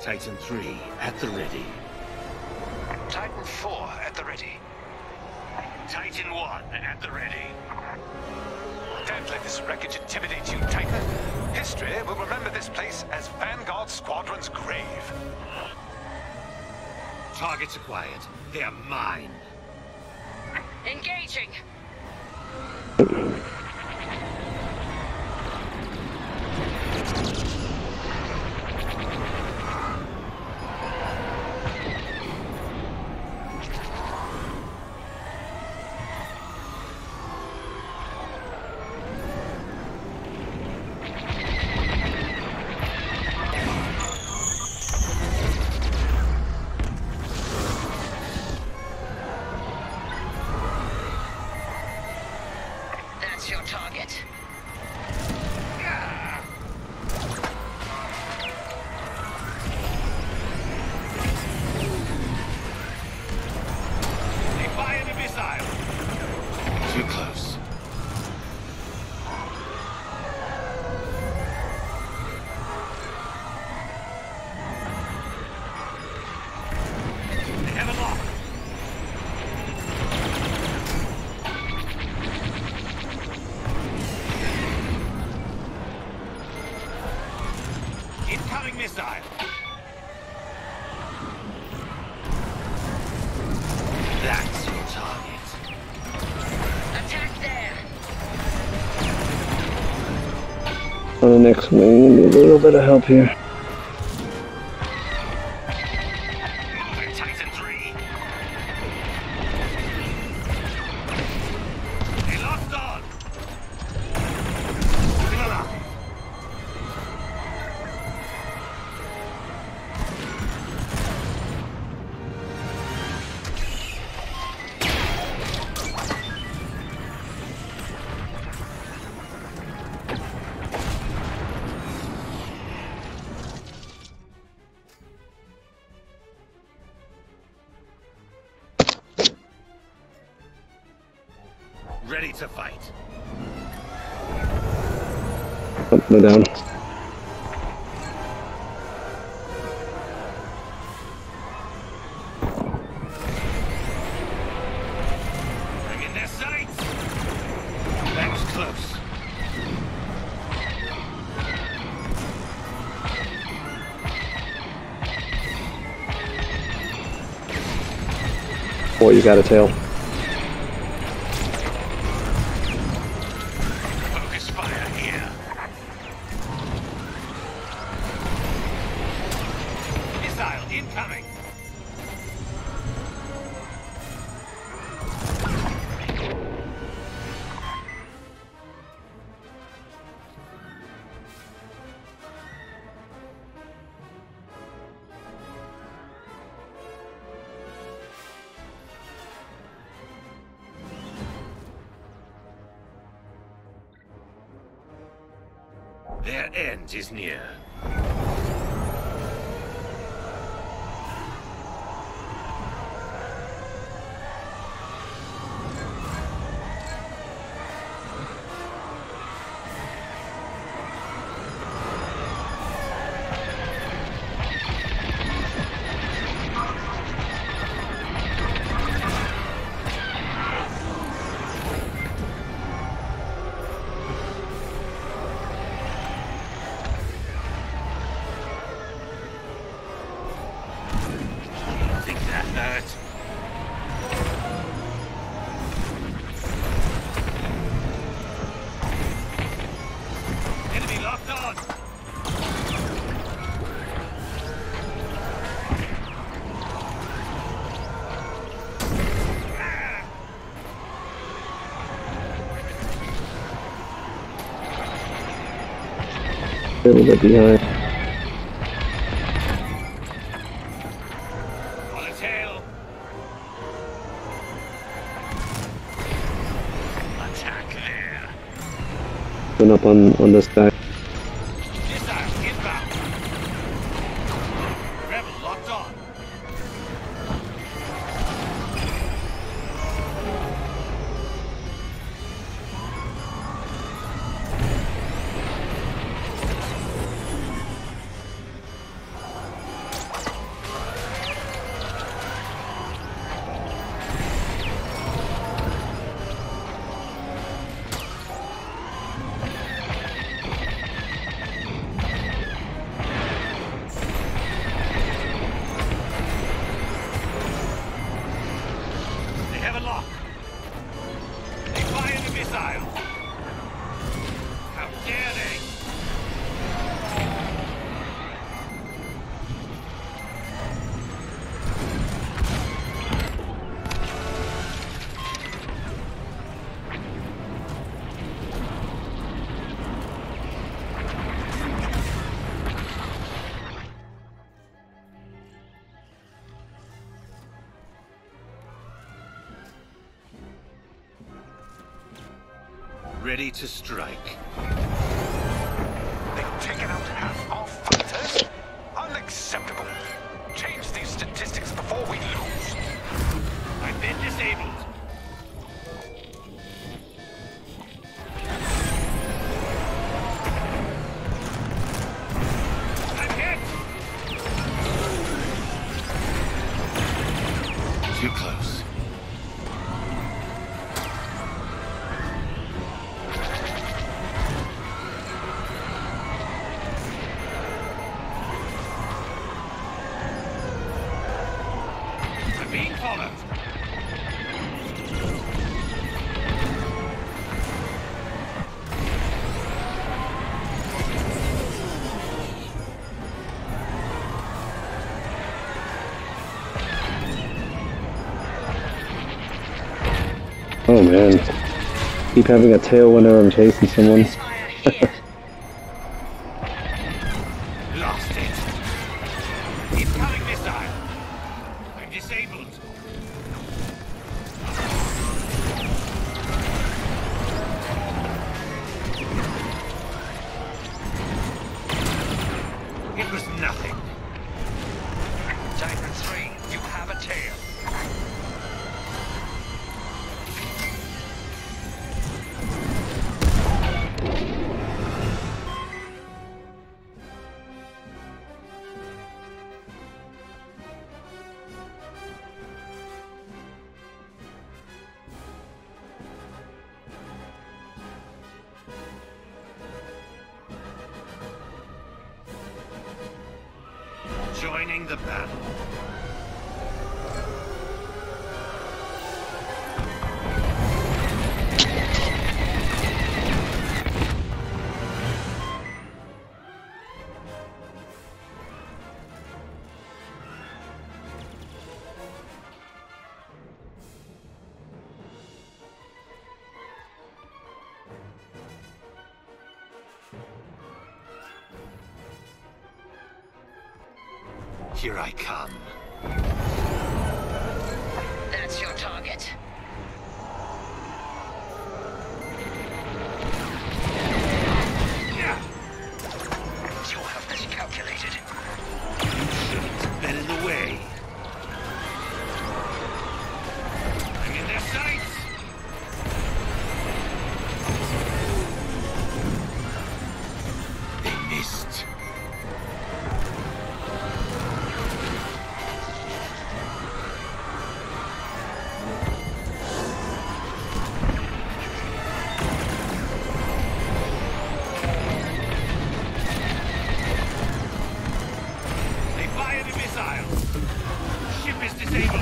Titan 3 at the ready. Titan 4 at the ready. Titan 1 at the ready. Don't let this wreckage intimidate you, Titan. History will remember this place as Vanguard Squadron's grave. Targets acquired. They're mine. Engaging. That's your target. They fired a missile. Too close. They have a lock. Incoming missile. That's your target. Attack there. On the next wing, need a little bit of help here. Moving Titan 3. They locked on. Moving along. Ready to fight. Up and down. Bring in their sights. That was close. Boy, you got a tail. Focus fire here. Missile incoming. Their end is near. Think that hurt? Enemy locked on. A little bit behind. On a tail. Attack there. Going up on this guy. Missile inbound. Rebel locked on. ready to strike. They've taken out half our fighters? Unacceptable. Change these statistics before we lose. I've been disabled. I'm hit! Too close. I'm being followed. Oh man. Keep having a tail whenever I'm chasing someone. Fire here. Lost it. Incoming missile. I'm disabled. It was nothing. Titan 3, you have a tail. Joining the battle. Here I come. That's your target. Yeah. You have miscalculated. You shouldn't have been in the way. I'm in their sights. They missed. They fired a missile. Ship is disabled.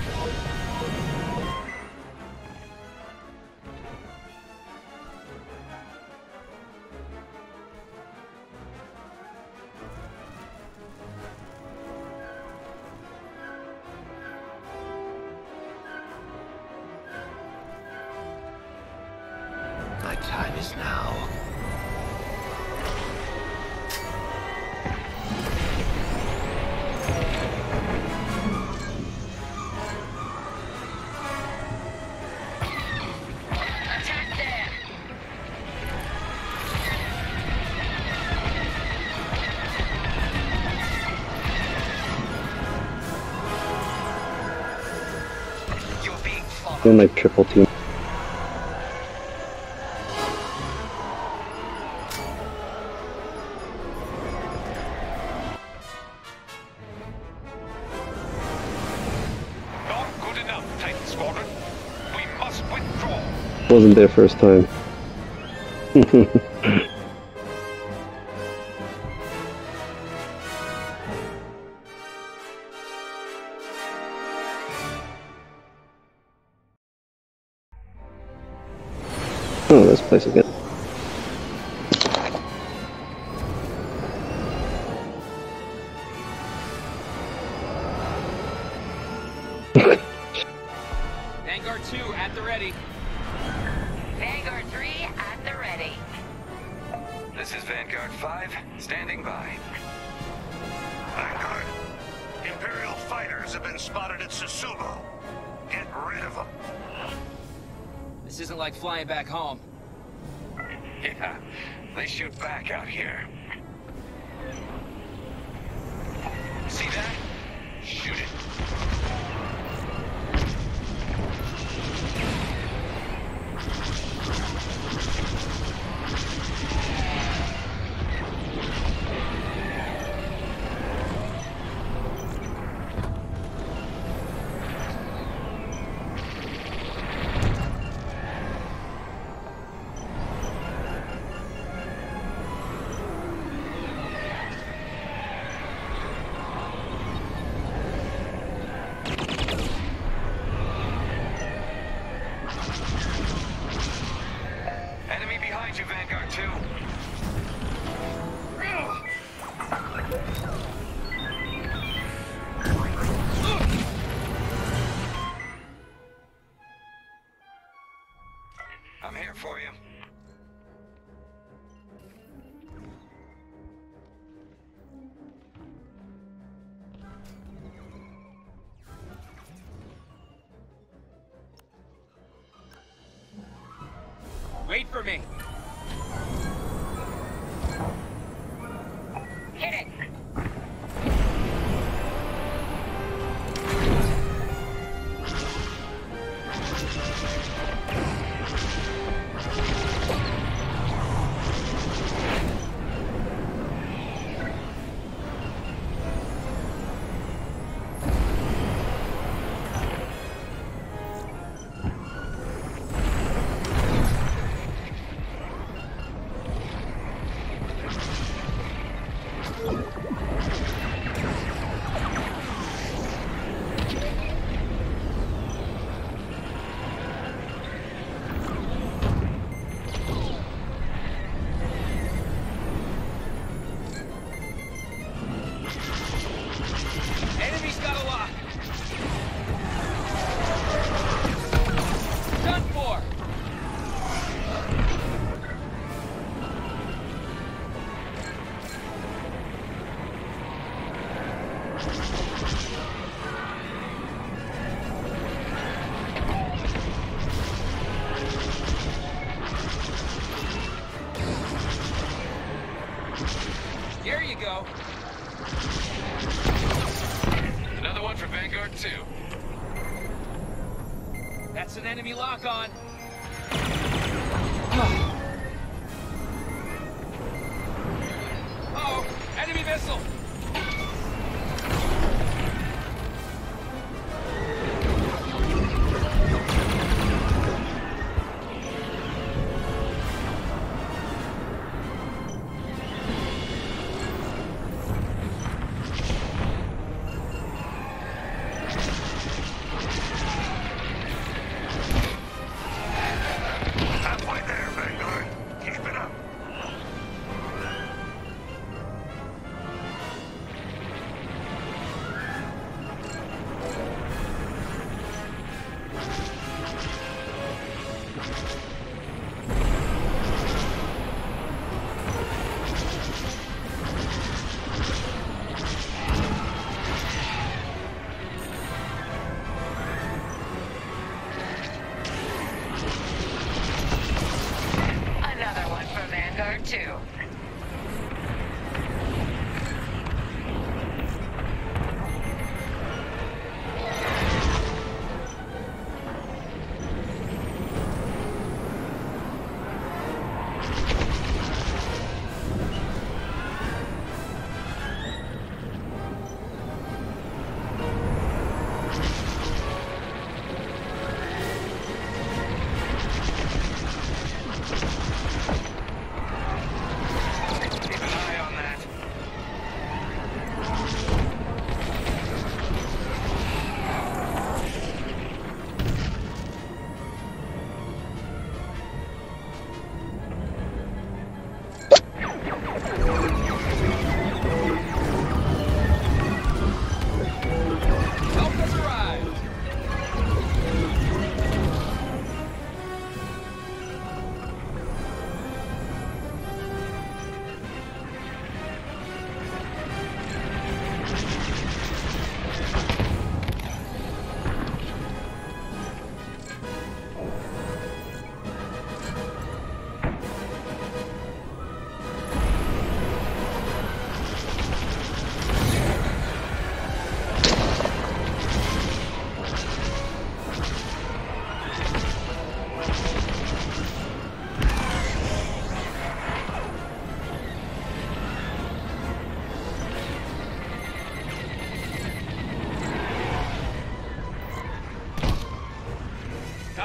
My time is now. Attack there. You're being followed. Doing like triple team. Not good enough, Titan Squadron. We must withdraw. Wasn't there first time. Oh, this place again. Vanguard 2 at the ready. Vanguard 3 at the ready. This is Vanguard 5, standing by. Vanguard, Imperial fighters have been spotted at Susumu. Get rid of them. This isn't like flying back home. Yeah, they shoot back out here. See that? Shoot it. Enemy behind you, Vanguard 2. I'm here for you. Wait for me. Hit it. Enemy's got a lock. Done for. There you go. Another one for Vanguard 2. That's an enemy lock on. Uh-oh, enemy missile. Halfway there, Vanguard. Keep it up.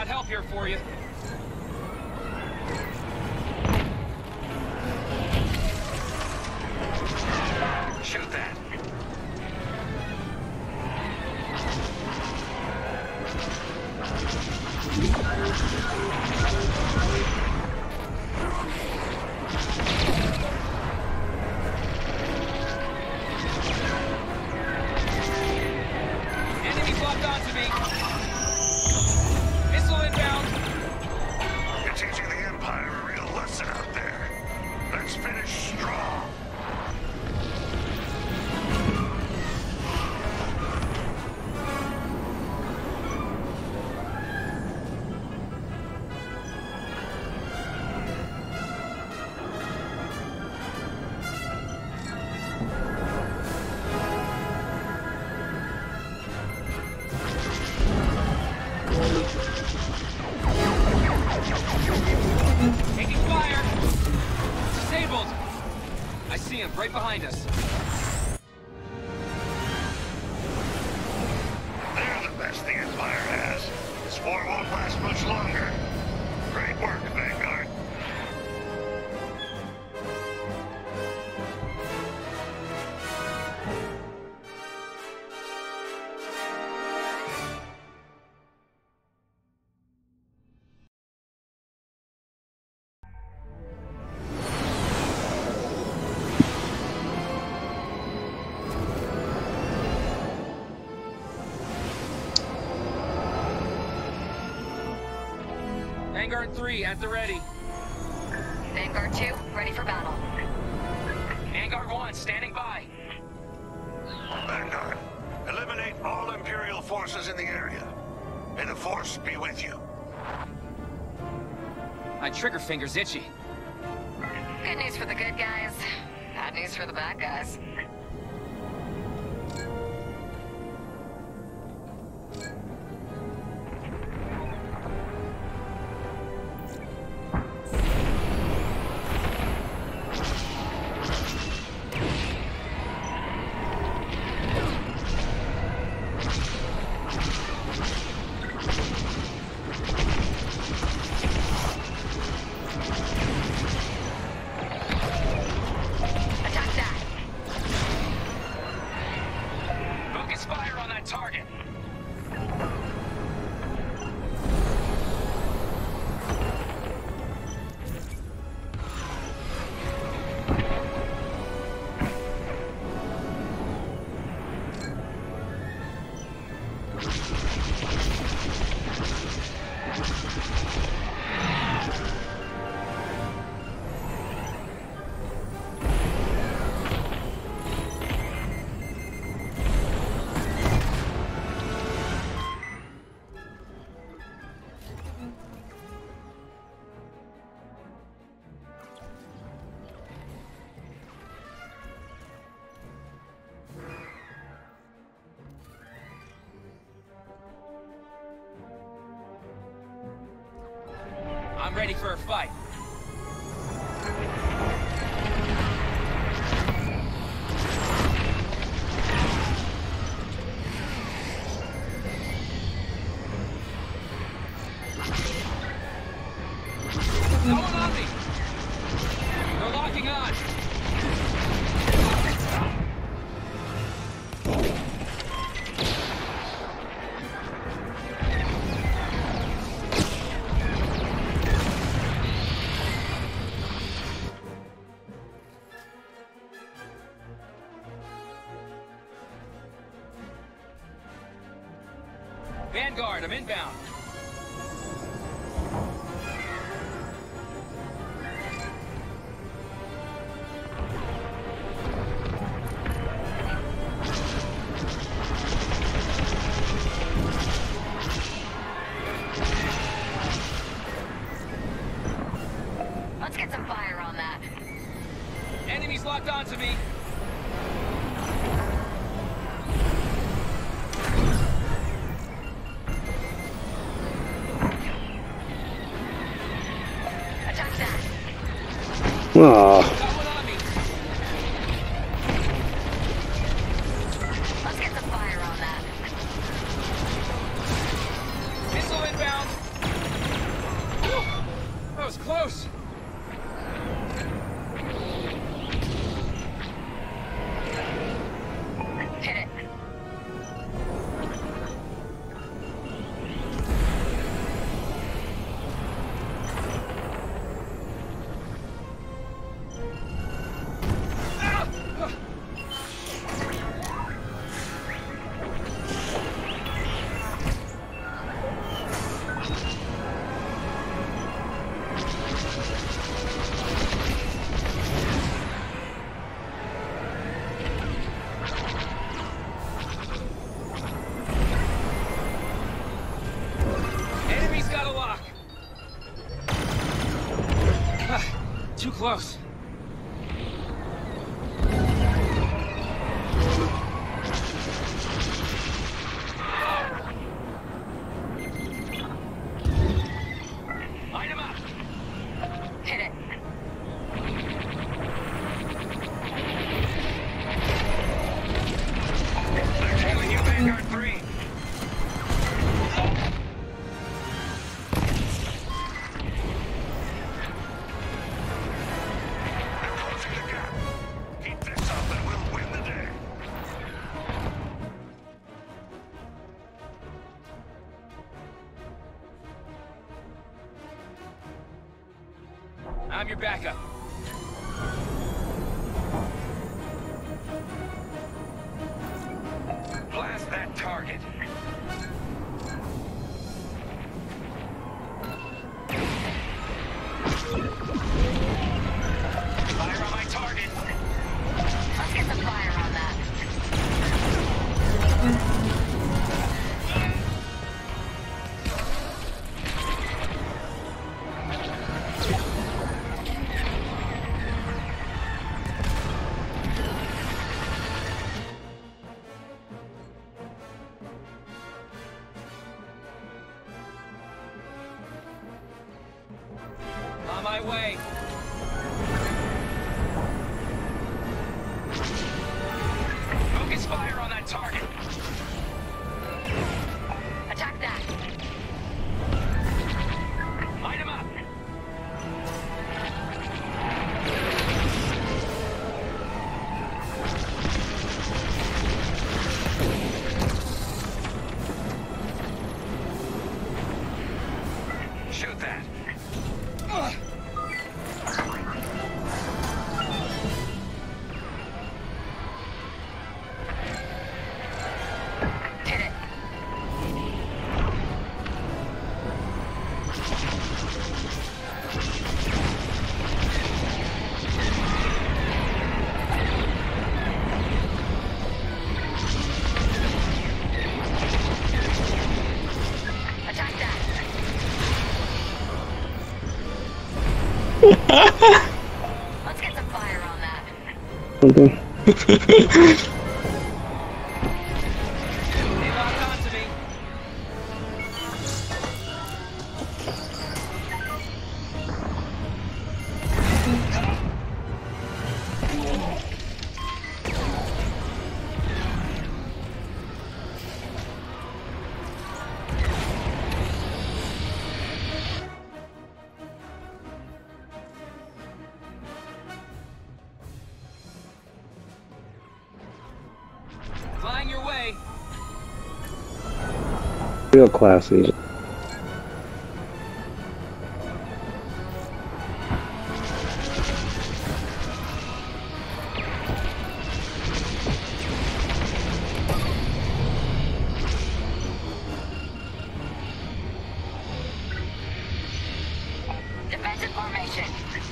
got help here for you. Shoot that. Enemies locked onto me. Missile inbound. You're teaching the Empire a real lesson out there. Let's finish strong. Taking fire. Disabled. I see him right behind us. They're the best the Empire has. This war won't last much longer. Great work, Vanguard. Vanguard 3 at the ready. Vanguard 2, ready for battle. Vanguard 1 standing by. Vanguard, eliminate all Imperial forces in the area. May the Force be with you. My trigger finger's itchy. Good news for the good guys. Bad news for the bad guys. Attack that. Focus fire on that target. I'm ready for a fight. No one on me! They're locking on! Vanguard, I'm inbound. Let's get some fire on that. Enemies locked onto me. Attack that. Aw, Got one on me. Let's get some fire on that. Missile inbound. close. Line him up. Hit it. They're tailing you, Vanguard 3. They're closing the gap. Keep this up and we'll win the day. I'm your backup. Blast that target. Fire on my target. Let's get some fire on that. On my way. Focus fire on that target. Attack that. Line him up. Shoot that. Hit it. Attack that. Let's get some fire on that. Something. They locked onto me. Flying your way. Real classy. Defensive formation.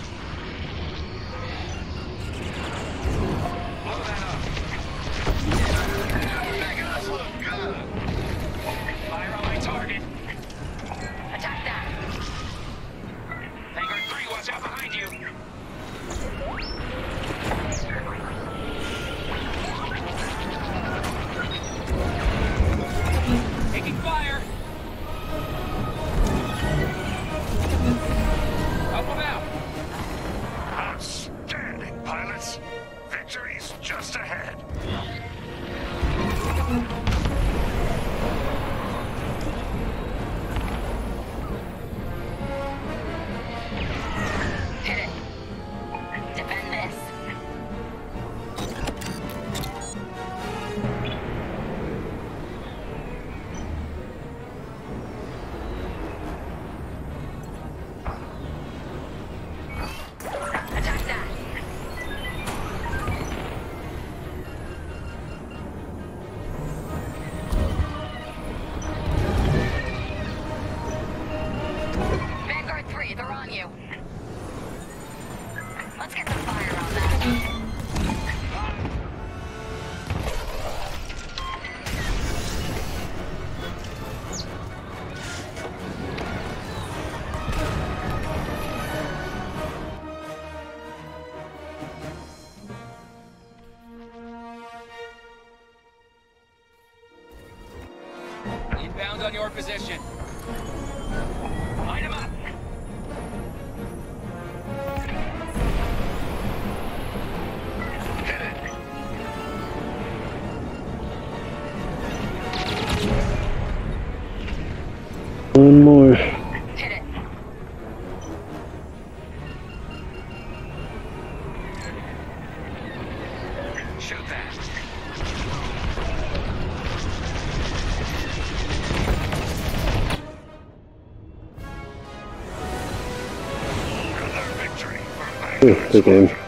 Blow that up. Making us look good. Fire on my target. Attack that. Vanguard 3, watch out behind you. Taking fire. Help him out. Inbound on your position. Line him up. Hit it. One more. Hit it. Shoot that. Another victory for Ooh, Vanguard good game. Squadron.